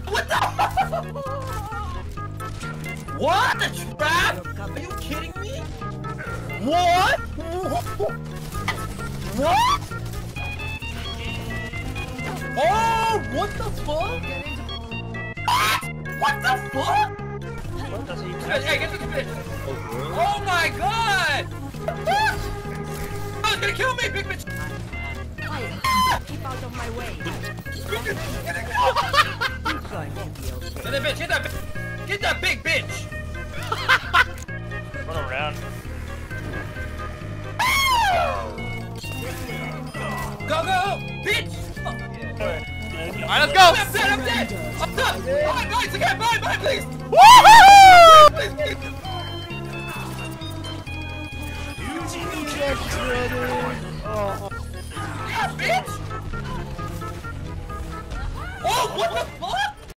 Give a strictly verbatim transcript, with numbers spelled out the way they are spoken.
What the? What? A trap? Are you kidding me? What? What? Oh, what the fuck? What the fuck? Hey, get the bitch! Oh my god! What? Oh, it's gonna kill me, big bitch! Keep out of my way. Get that bitch! Get that bitch! Get that big bitch! Run around. Go, go! Bitch! Alright, let's go! I'm dead, I'm dead! I'm done! Alright, guys, again, bye, bye, please! Woohoo! Please, please, please. Oh. Yeah, bitch! Oh, what the fuck?